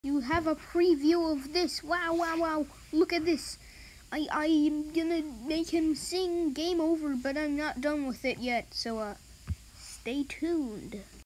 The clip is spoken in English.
You have a preview of this. Wow, wow, wow. Look at this. I'm gonna make him sing Game Over, but I'm not done with it yet. So, stay tuned.